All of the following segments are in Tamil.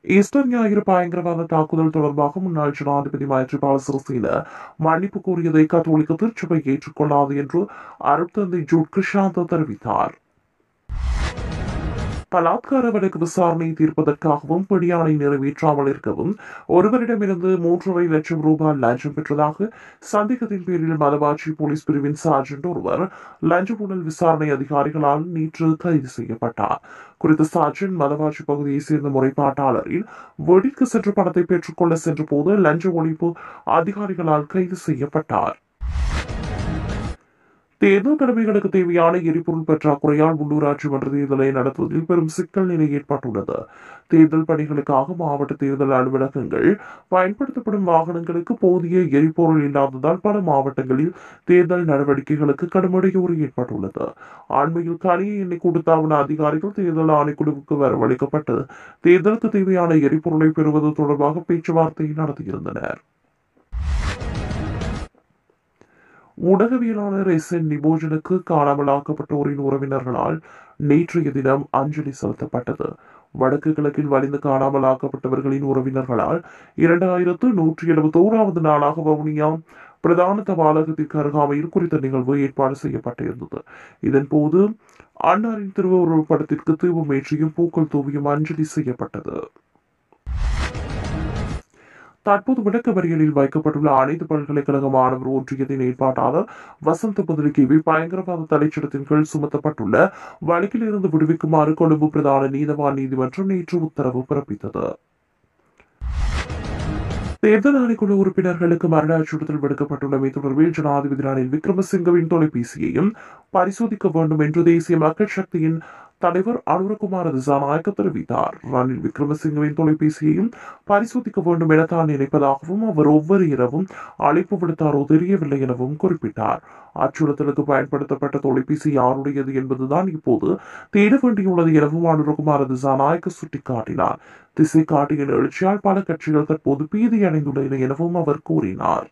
ஈஸ்டர் ஞாயிறு பயங்கரவாத தாக்குதல் தொடர்பாக முன்னாள் ஜனாதிபதி மைத்ரிபால சிறிசேன மன்னிப்பு கோரியதை கத்தோலிக்க திருச்சபை ஏற்றுக்கொள்ளாது என்று அருட்தந்தை ஜூட் கிருஷாந்த் தெரிவித்தார். பலாத்கார வழக்கு விசாரணை தீர்ப்பதற்காகவும் பிடியாணை நிறைவேற்றாமல் இருக்கவும் ஒருவரிடமிருந்து 3.5 லட்சம் ரூபாய் லஞ்சம் பெற்றதாக சந்தேகத்தின் பேரில் மதவாச்சி போலீஸ் பிரிவின் சார்ஜென்ட் ஒருவர் லஞ்ச ஊழல் விசாரணை அதிகாரிகளால் நேற்று கைது செய்யப்பட்டார். குறித்த சார்ஜென்ட் மதவாச்சி பகுதியைச் சேர்ந்த முறைப்பாட்டாளரின் வீட்டிற்கு சென்று பணத்தை பெற்றுக்கொள்ள சென்ற போது லஞ்ச ஒழிப்பு அதிகாரிகளால் கைது செய்யப்பட்டார். தேர்தல் கடமைகளுக்கு தேவையான எரிபொருள் பற்றாக்குறையால் உள்ளூராட்சி மன்ற தேர்தலை நடத்துவதில் பெரும் சிக்கல் நிலை ஏற்பட்டுள்ளது. தேர்தல் பணிகளுக்காக மாவட்ட தேர்தல் அலுவலகங்கள் பயன்படுத்தப்படும் வாகனங்களுக்கு போதிய எரிபொருள் இல்லாததால் பல மாவட்டங்களில் தேர்தல் நடவடிக்கைகளுக்கு கடும் இடையூறு ஏற்பட்டுள்ளது. அண்மையில் கனிய எண்ணெய் கூட்டுத்தாபன அதிகாரிகள் தேர்தல் ஆணைக்குழுவுக்கு வரவழைக்கப்பட்டு தேர்தலுக்கு தேவையான எரிபொருளை பெறுவது தொடர்பாக பேச்சுவார்த்தை நடத்தியிருந்தனர். ஊடகவியலாளர் எஸ்.என். நிபோஜனுக்கு காணாமலாக்கப்பட்டோரின் உறவினர்களால் நேற்றைய தினம் அஞ்சலி செலுத்தப்பட்டது. வடக்கு கிழக்கில் வலிந்து காணாமலாக்கப்பட்டவர்களின் உறவினர்களால் 2171வது நாளாக வவுனியா பிரதான தபாலகத்திற்கு அருகாமையில் குறித்த நிகழ்வு ஏற்பாடு செய்யப்பட்டிருந்தது. இதன்போது அன்னாரின் திருவுருவப் படத்திற்கு தீபமேற்றியும் பூக்கள் தூவியும் அஞ்சலி செய்யப்பட்டது. தற்போது விளக்கமறியலில் வைக்கப்பட்டுள்ள அனைத்து பல்கலைக்கழக மாணவர் ஒன்றியத்தின் ஏற்பாட்டாளர் வசந்த முதலிகேவி பயங்கரவாத தலைச்சட்டத்தின் கீழ் சுமத்தப்பட்டுள்ள வழக்கில் இருந்து விடுவிக்குமாறு கொழும்பு பிரதான நீதவான் நீதிமன்றம் நேற்று உத்தரவு பிறப்பித்தது. தேர்தல் ஆணைக்குழு உறுப்பினர்களுக்கு மரண அச்சுறுத்தல் விடுக்கப்பட்டுள்ளமை தொடர்பில் ஜனாதிபதி ரணில் விக்ரமசிங்கவின் தொலைபேசியையும் பரிசோதிக்க வேண்டும் என்று தேசிய மக்கள் சக்தியின் தலைவர் அனுரகுமார திசாநாயக்க தெரிவித்தார். ரணில் விக்ரமசிங்கவின் தொலைபேசியையும் பரிசோதிக்க வேண்டும் என தான் நினைப்பதாகவும் அவர் ஒவ்வொரு இரவும் அழைப்பு விடுத்தாரோ தெரியவில்லை எனவும் குறிப்பிட்டார். அச்சுறுத்தலுக்கு பயன்படுத்தப்பட்ட தொலைபேசி யாருடையது என்பதுதான் இப்போது தேட வேண்டியுள்ளது எனவும் அனுரகுமார திசாநாயக்க சுட்டிக்காட்டினார். திசை காட்டியின் எழுச்சியால் பல கட்சிகள் தற்போது பீதியடைந்துள்ளன எனவும் அவர் கூறினார்.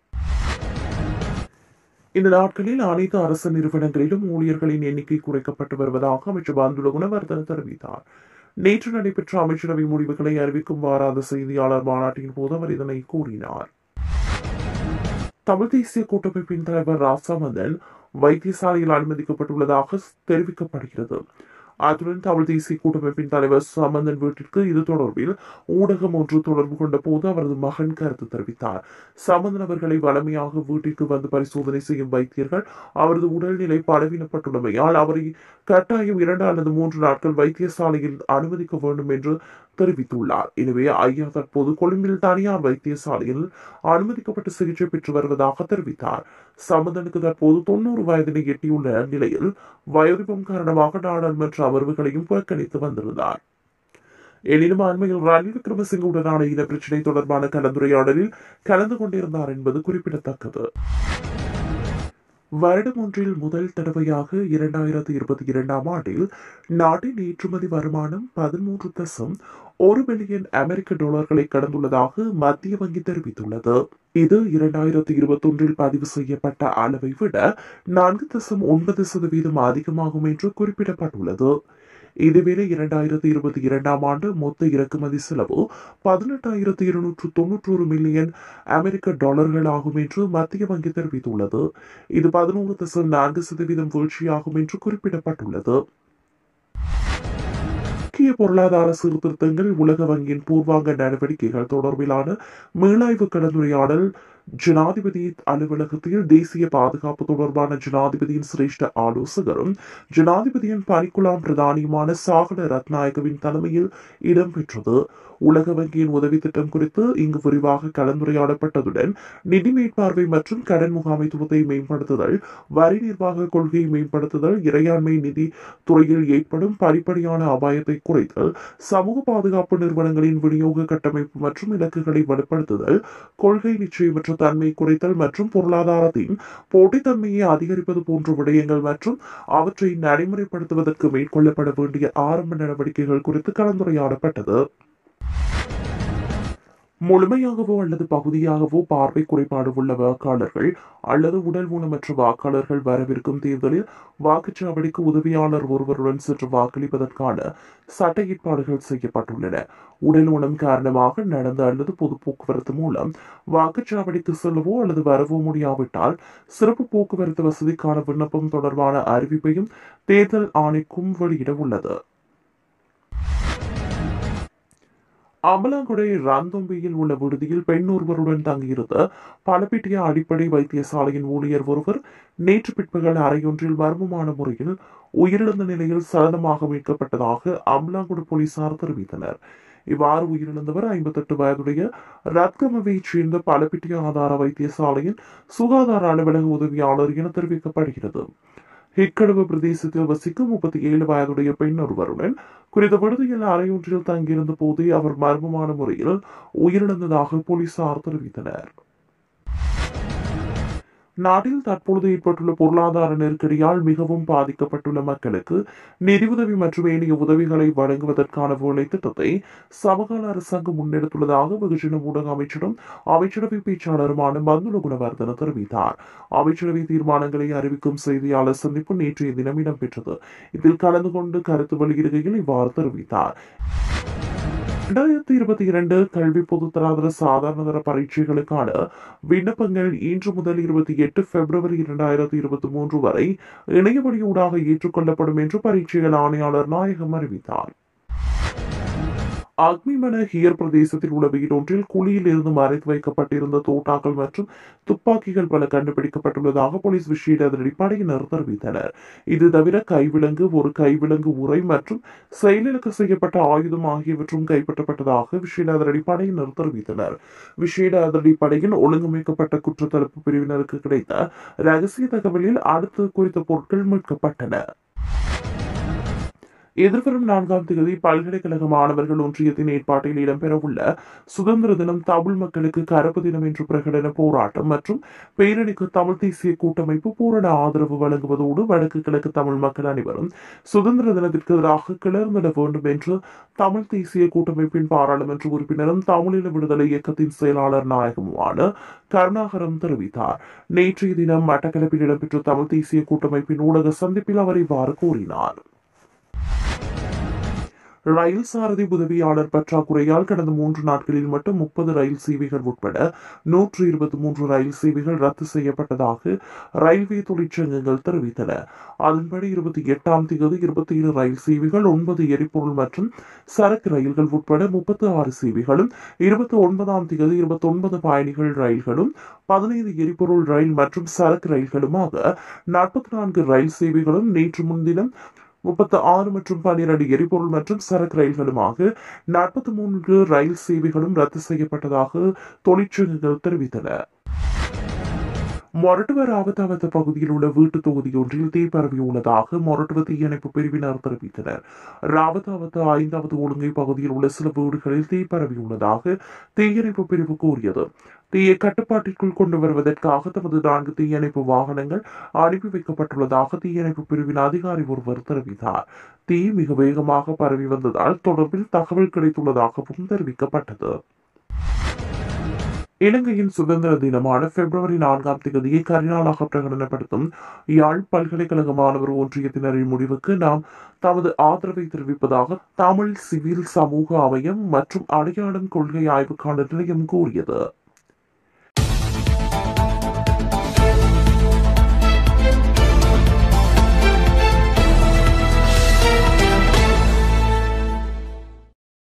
இந்த நாட்களில் அனைத்து அரசு நிறுவனங்களிலும் ஊழியர்களின் எண்ணிக்கை குறைக்கப்பட்டு வருவதாக அமைச்சர் பந்துல குணவர்தன தெரிவித்தார். நேற்று நடைபெற்ற அமைச்சரவை முடிவுகளை அறிவிக்கும் வாராத செய்தியாளர் மாநாட்டின் போது அவர் இதனை கூறினார். தமிழ் தேசிய கூட்டமைப்பின் தலைவர் ராசாமந்தன் வைத்தியசாலையில் அனுமதிக்கப்பட்டுள்ளதாக தெரிவிக்கப்படுகிறது. அத்துடன் தமிழ் தேசிய கூட்டமைப்பின் தலைவர் சம்பந்தன் வீட்டிற்கு இது தொடர்பில் ஊடகம் ஒன்று தொடர்பு கொண்ட போது அவரது மகன் கருத்து தெரிவித்தார். சம்பந்தன் அவர்களை வளமையாக வீட்டிற்கு வந்து பரிசோதனை செய்யும் வைத்தியர்கள் அவரது உடல்நிலை பலவீனப்பட்டுள்ளமையால் அவரை கட்டாயம் 2 அல்லது 3 நாட்கள் வைத்தியசாலையில் அனுமதிக்க வேண்டும் என்று தெரிவித்துள்ளார். எனவே ஐயா தற்போது கொழும்பில் தனியார் வைத்தியசாலையில் அனுமதிக்கப்பட்டு சிகிச்சை பெற்று வருவதாக தெரிவித்தார். சம்பந்தனுக்கு தற்போது 90 வயதினை எட்டியுள்ள நிலையில் வயோதிபம் காரணமாக நாடாளுமன்ற அமர்வுகளையும் புறக்கணித்து வந்திருந்தார். எனினும் அண்மையில் ரணில் விக்ரமசிங்கவுடனான இன பிரச்சினை தொடர்பான கலந்துரையாடலில் கலந்து கொண்டிருந்தார் என்பது குறிப்பிடத்தக்கது. வருடம் ஒன்றில் முதல் தடவையாக 2022ஆம் ஆண்டில் நாட்டின் ஏற்றுமதி வருமானம் 13.1 பில்லியன் அமெரிக்க டாலர்களை கடந்துள்ளதாக மத்திய வங்கி தெரிவித்துள்ளது. இது 2021இல் பதிவு செய்யப்பட்ட அளவை விட 4.9% அதிகமாகும் என்று குறிப்பிடப்பட்டுள்ளது. இதுவேளை 2022ஆம் ஆண்டு மொத்த இறக்குமதி செலவு 18,291 மில்லியன் அமெரிக்க டாலர்கள் ஆகும் என்று மத்திய வங்கி தெரிவித்துள்ளது. இது 11.4% வீழ்ச்சியாகும் என்று குறிப்பிடப்பட்டுள்ளது. முக்கிய பொருளாதார சீர்திருத்தங்கள் உலக வங்கியின் பூர்வாங்க நடவடிக்கைகள் தொடர்பிலான மீளாய்வு கலந்துரையாடல் ஜனாதிபதி அலுவலகத்தில் தேசிய பாதுகாப்பு தொடர்பான ஜனாதிபதியின் சிரேஷ்ட ஆலோசகரும் ஜனாதிபதியின் பணிக்குழாம் பிரதானியுமான சாகல ரத்நாயகவின் தலைமையில் இடம்பெற்றது. உலக வங்கியின் உதவி திட்டம் குறித்து இங்கு விரிவாக கலந்துரையாடப்பட்டதுடன் நிதி மேற்பார்வை மற்றும் கடன் முகாமைத்துவத்தை மேம்படுத்துதல், வரி நிர்வாக கொள்கையை மேம்படுத்துதல், இறையாண்மை நிதி துறையில் ஏற்படும் படிப்படியான அபாயத்தை குறைத்தல், சமூக பாதுகாப்பு நிறுவனங்களின் விநியோக கட்டமைப்பு மற்றும் இலக்குகளை வலுப்படுத்துதல், கொள்கை நிச்சயமற்ற தன்மை குறைத்தல் மற்றும் பொருளாதாரத்தின் போட்டித்தன்மையை அதிகரிப்பது போன்ற விடயங்கள் மற்றும் அவற்றை நடைமுறைப்படுத்துவதற்கு மேற்கொள்ளப்பட வேண்டிய ஆரம்ப நடவடிக்கைகள் குறித்து கலந்துரையாடப்பட்டது. முழுமையாகவோ அல்லது பகுதியாகவோ பார்வை குறைபாடு உள்ள வாக்காளர்கள் அல்லது உடல் ஊனமற்ற வாக்காளர்கள் வரவிருக்கும் தேர்தலில் வாக்குச்சாவடிக்கு உதவியாளர் ஒருவருடன் சென்று வாக்களிப்பதற்கான சட்ட ஏற்பாடுகள் செய்யப்பட்டுள்ளன. உடல் ஊனம் காரணமாக நடந்த அல்லது பொது போக்குவரத்து மூலம் வாக்குச்சாவடிக்கு செல்லவோ அல்லது வரவோ முடியாவிட்டால் சிறப்பு போக்குவரத்து வசதிக்கான விண்ணப்பம் தொடர்பான அறிவிப்பையும் தேர்தல் ஆணைக்கும் வெளியிட உள்ளது. அம்பலாங்குடை ரந்தொம்பியில் உள்ள விடுதியில் பெண் ஒருவருடன் தங்கியிருந்த பலப்பிட்டிய அடிப்படை வைத்தியசாலையின் ஊழியர் ஒருவர் நேற்று பிற்பகல் அறையொன்றில் மர்மமான முறையில் உயிரிழந்த நிலையில் சடலமாக மீட்கப்பட்டதாக அம்பலாங்குடை போலீசார் தெரிவித்தனர். இவ்வாறு உயிரிழந்தவர் 58 வயதுடைய ரத்கமவைச் சேர்ந்த பலப்பிட்டிய ஆதார வைத்தியசாலையின் சுகாதார அலுவலக உதவியாளர் என தெரிவிக்கப்படுகிறது. ஹிக்கடுவ பிரதேசத்தில் வசிக்கும் 37 வயதுடைய பெண் ஒருவருடன் குறித்த விடுதியில் அறையொன்றில் தங்கியிருந்த போதே அவர் மர்மமான முறையில் உயிரிழந்ததாக போலீசார் தெரிவித்தனர். நாட்டில் தற்பொழுது ஏற்பட்டுள்ள பொருளாதார நெருக்கடியால் மிகவும் பாதிக்கப்பட்டுள்ள மக்களுக்கு நிதியுதவி மற்றும் ஏனைய உதவிகளை வழங்குவதற்கான வேலை திட்டத்தை சமகால அரசாங்கம் முன்னெடுத்துள்ளதாக வெகுஜன ஊடக அமைச்சரும் அமைச்சரவை பேச்சாளருமான பந்துல குணவர்தன தெரிவித்தார். அமைச்சரவை தீர்மானங்களை அறிவிக்கும் செய்தியாளர் சந்திப்பு நேற்றைய தினம் இடம்பெற்றது. இதில் கலந்து கொண்டு கருத்து வெளியிடுகையில் இவ்வாறு தெரிவித்தார். 2022 கல்வி பொதுத்தராதர சாதாரணதர பரீட்சைகளுக்கான விண்ணப்பங்கள் இன்று முதல் 28 பிப்ரவரி 2023 வரை இணையவழியூடாக ஏற்றுக்கொள்ளப்படும் என்று பரீட்சைகள் ஆணையாளர் நாயகம் அறிவித்தார். அக்மிமன ஹியர் பிரதேசத்தில் உள்ள வீடொன்றில் குழியில் இருந்து மறைத்து வைக்கப்பட்டிருந்த தோட்டாக்கள் மற்றும் துப்பாக்கிகள் பல கண்டுபிடிக்கப்பட்டுள்ளதாக போலீஸ் விசேட அதிரடிப்படையினர் தெரிவித்தனர். இது தவிர கைவிலங்கு, ஒரு கைவிலங்கு உரை மற்றும் செயலிழக்க செய்யப்பட்ட ஆயுதம் ஆகியவற்றும் கைப்பற்றப்பட்டதாக விசேட அதிரடிப்படையினர் தெரிவித்தனர். விசேட அதிரடிப்படையின் ஒழுங்கமைக்கப்பட்ட குற்றத்தடுப்பு பிரிவினருக்கு கிடைத்த ரகசிய தகவலில் அடுத்து குறித்த பொருட்கள் மீட்கப்பட்டன. எதிர்வரும் 4ஆம் தேதி பல்கலைக்கழக மாணவர்கள் ஒன்றியத்தின் ஏற்பாட்டில் இடம்பெறவுள்ள சுதந்திர தினம் தமிழ் மக்களுக்கு கருப்பு தினம் என்று பிரகடன போராட்டம் மற்றும் பேரணிக்கு தமிழ் தேசிய கூட்டமைப்பு பூரண ஆதரவு வழங்குவதோடு வடக்கு கிழக்கு தமிழ் மக்கள் அனைவரும் சுதந்திர தினத்திற்கு எதிராக கிளர்ந்திட வேண்டும் என்று தமிழ் தேசிய கூட்டமைப்பின் பாராளுமன்ற உறுப்பினரும் தமிழீழ விடுதலை இயக்கத்தின் செயலாளர் நாயகமுமான கருணாகரம் தெரிவித்தார். நேற்றைய தினம் மட்டக்களப்பில் இடம்பெற்ற தமிழ் தேசிய கூட்டமைப்பின் ஊடக சந்திப்பில் அவர் இவ்வாறு கூறினார். ரயில் சாரதி உதவியாளர் பற்றாக்குறையால் கடந்த 3 நாட்களில் மட்டும் 30 ரயில் சேவைகள் உட்பட 123 ரயில் சேவைகள் ரத்து செய்யப்பட்டதாக ரயில்வே தொழிற்சங்கங்கள் தெரிவித்தன. அதன்படி 28ஆம் தேதி 27 ரயில் சேவைகள், 9 எரிபொருள் மற்றும் சரக்கு ரயில்கள் உட்பட 36 சேவைகளும், 29ஆம் தேதி 29 பயணிகள் ரயில்களும், 15 எரிபொருள் ரயில் மற்றும் சரக்கு ரயில்களுமாக 44 ரயில் சேவைகளும், நேற்று முன்தினம் 36 மற்றும் 12 எரிபொருள் மற்றும் சரக்கு ரயில்களுமாக 43 ரயில் சேவைகளும் ரத்து செய்யப்பட்டதாக தொழிற்சங்கங்கள் தெரிவித்தன. மொரட்டுவ ராவத்தாவத்த பகுதியில் உள்ள வீட்டு தொகுதி ஒன்றில் தீ பரவியுள்ளதாக மொரட்டுவ தீயணைப்பு பிரிவினர் தெரிவித்தனர். ராவத்தாவத்த 5வது ஒழுங்கை பகுதியில் உள்ள சில வீடுகளில் தீ பரவியுள்ளதாக தீயணைப்பு பிரிவு கூறியது. தீயை கட்டுப்பாட்டிற்குள் கொண்டு வருவதற்காக தமது 4 தீயணைப்பு வாகனங்கள் அனுப்பி வைக்கப்பட்டுள்ளதாக தீயணைப்பு பிரிவின் அதிகாரி ஒருவர் தெரிவித்தார். தீ மிக வேகமாக பரவி வந்ததால் தொடர்பில் தகவல் கிடைத்துள்ளதாகவும் தெரிவிக்கப்பட்டது. இலங்கையின் சுதந்திர தினமான பிப்ரவரி 4ஆம் தேதியை கரிநாளாக பிரகடனப்படுத்தும் யாழ் பல்கலைக்கழக மாணவர் ஒன்றியத்தினரின் முடிவுக்கு நாம் தமது ஆதரவை தெரிவிப்பதாக தமிழ் சிவில் சமூக அமையம் மற்றும் அடையாளம் கொள்கை ஆய்வுக்கான நிலையம் கூறியது.